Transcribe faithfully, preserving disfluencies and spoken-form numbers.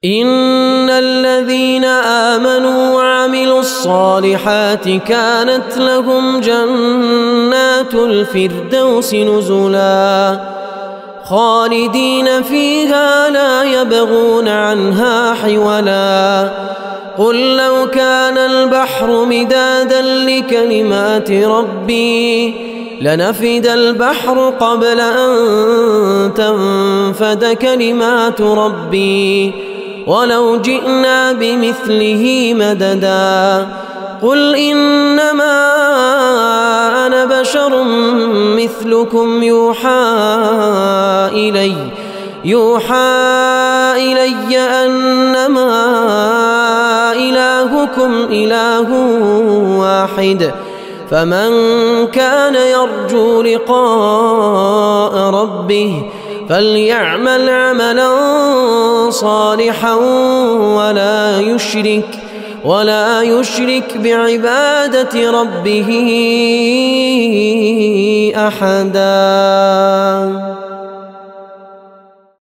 إن الذين آمنوا وعملوا الصالحات كانت لهم جنات الفردوس نزلا خالدين فيها لا يبغون عنها حولا قل لو كان البحر مدادا لكلمات ربي لنفد البحر قبل أن تنفد كلمات ربي ولو جئنا بمثله مددا قل إنما أنا بشر مثلكم يوحى إلي يوحى إلي أنما إلهكم إله واحد فمن كان يرجو لقاء ربه فليعمل عملا صالحا ولا يشرك ولا يشرك بعبادة ربه أحدا.